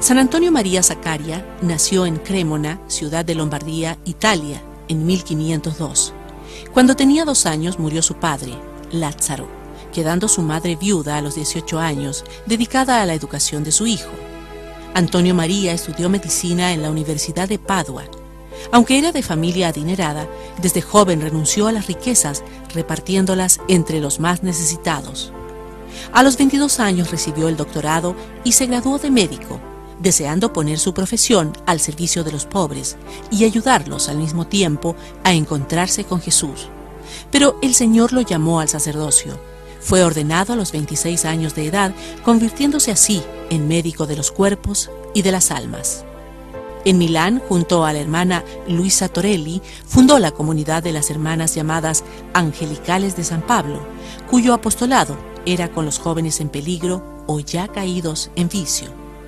San Antonio María Zaccaria nació en Cremona, ciudad de Lombardía, Italia, en 1502. Cuando tenía 2 años murió su padre, Lázaro, quedando su madre viuda a los 18 años, dedicada a la educación de su hijo. Antonio María estudió medicina en la Universidad de Padua. Aunque era de familia adinerada, desde joven renunció a las riquezas, repartiéndolas entre los más necesitados. A los 22 años recibió el doctorado y se graduó de médico, deseando poner su profesión al servicio de los pobres y ayudarlos al mismo tiempo a encontrarse con Jesús. Pero el Señor lo llamó al sacerdocio. Fue ordenado a los 26 años de edad, convirtiéndose así en médico de los cuerpos y de las almas. En Milán, junto a la hermana Luisa Torelli, fundó la comunidad de las hermanas llamadas Angelicales de San Pablo, cuyo apostolado era con los jóvenes en peligro o ya caídos en vicio.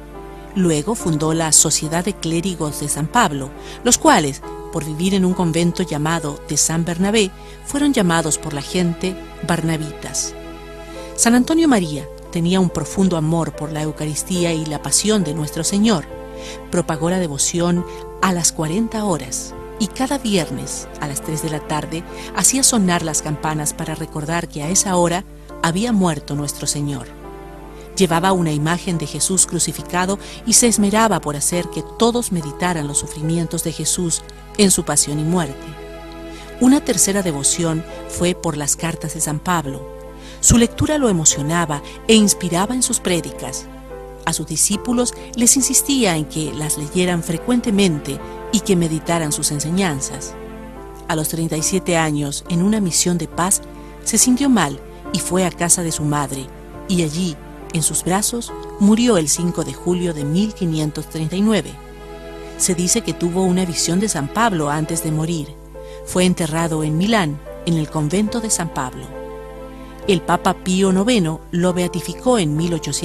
Luego fundó la Sociedad de Clérigos de San Pablo, los cuales, por vivir en un convento llamado de San Bernabé, fueron llamados por la gente barnabitas. San Antonio María tenía un profundo amor por la Eucaristía y la pasión de nuestro Señor. Propagó la devoción a las 40 horas y cada viernes a las 3 de la tarde hacía sonar las campanas para recordar que a esa hora había muerto nuestro Señor. Llevaba una imagen de Jesús crucificado y se esmeraba por hacer que todos meditaran los sufrimientos de Jesús en su pasión y muerte. Una tercera devoción fue por las cartas de San Pablo. Su lectura lo emocionaba e inspiraba en sus prédicas. A sus discípulos les insistía en que las leyeran frecuentemente y que meditaran sus enseñanzas. A los 37 años, en una misión de paz, se sintió mal y fue a casa de su madre, y allí, en sus brazos, murió el 5 de julio de 1539. Se dice que tuvo una visión de San Pablo antes de morir. Fue enterrado en Milán, en el convento de San Pablo. El Papa Pío IX lo beatificó en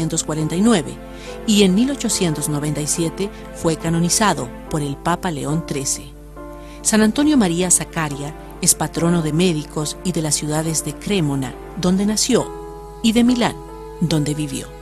1849 y en 1897 fue canonizado por el Papa León XIII. San Antonio María Zaccaria es patrono de médicos y de las ciudades de Cremona, donde nació, y de Milán, donde vivió.